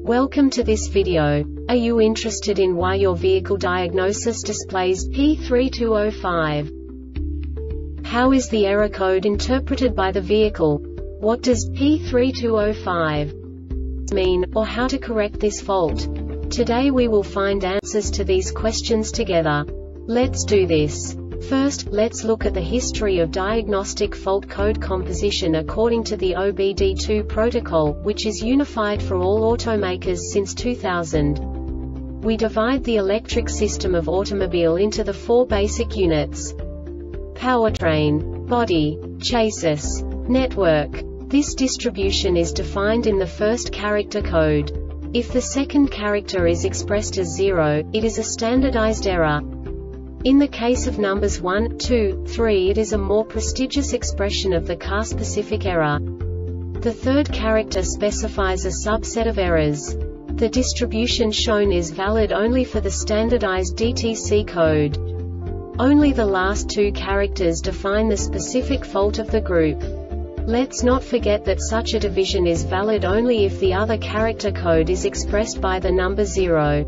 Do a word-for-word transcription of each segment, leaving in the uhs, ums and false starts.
Welcome to this video. Are you interested in why your vehicle diagnosis displays P three two zero five? How is the error code interpreted by the vehicle? What does P three two zero five mean, or how to correct this fault? Today we will find answers to these questions together. Let's do this. First, let's look at the history of diagnostic fault code composition according to the O B D two protocol, which is unified for all automakers since two thousand. We divide the electric system of automobile into the four basic units: powertrain, body, chassis, network. This distribution is defined in the first character code. If the second character is expressed as zero, it is a standardized error. In the case of numbers one, two, three, it is a more prestigious expression of the car-specific error. The third character specifies a subset of errors. The distribution shown is valid only for the standardized D T C code. Only the last two characters define the specific fault of the group. Let's not forget that such a division is valid only if the other character code is expressed by the number zero.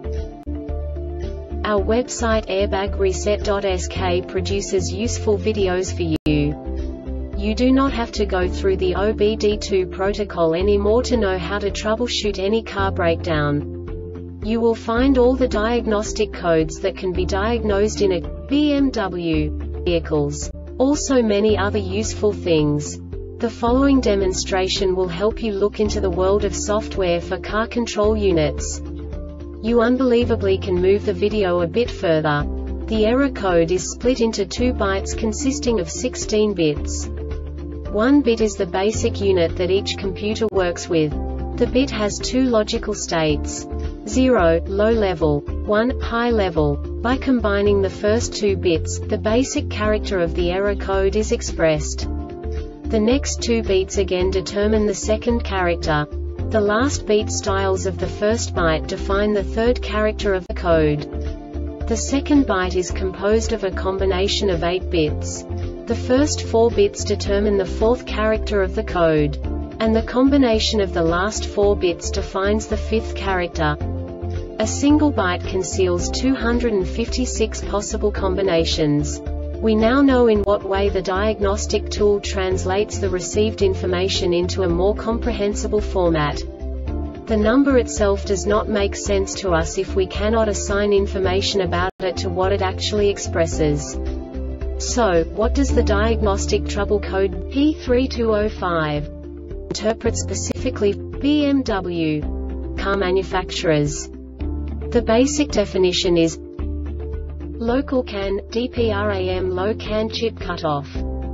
Our website airbag reset dot S K produces useful videos for you. You do not have to go through the O B D two protocol anymore to know how to troubleshoot any car breakdown. You will find all the diagnostic codes that can be diagnosed in a B M W vehicles. Also many other useful things. The following demonstration will help you look into the world of software for car control units. You unbelievably can move the video a bit further. The error code is split into two bytes consisting of sixteen bits. One bit is the basic unit that each computer works with. The bit has two logical states: zero, low level, one, high level. By combining the first two bits, the basic character of the error code is expressed. The next two bits again determine the second character. The last beat styles of the first byte define the third character of the code. The second byte is composed of a combination of eight bits. The first four bits determine the fourth character of the code. And the combination of the last four bits defines the fifth character. A single byte conceals two hundred fifty-six possible combinations. We now know in what way the diagnostic tool translates the received information into a more comprehensible format. The number itself does not make sense to us if we cannot assign information about it to what it actually expresses. So, what does the diagnostic trouble code P three two zero five interpret specifically for B M W car manufacturers? The basic definition is local C A N, D P RAM low C A N chip cutoff.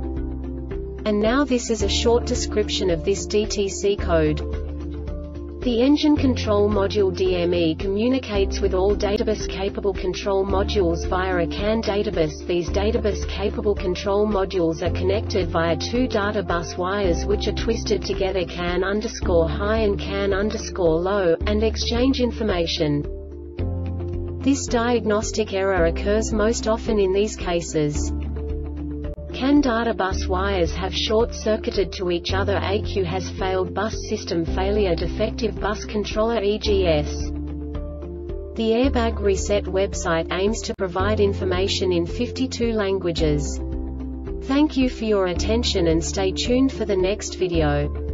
And now this is a short description of this D T C code. The engine control module D M E communicates with all databus-capable control modules via a C A N databus. These databus-capable control modules are connected via two data bus wires which are twisted together C A N underscore high and C A N underscore low, and exchange information. This diagnostic error occurs most often in these cases. C A N data bus wires have short-circuited to each other. A Q has failed bus system failure, defective bus controller E G S. The Airbag Reset website aims to provide information in fifty-two languages. Thank you for your attention and stay tuned for the next video.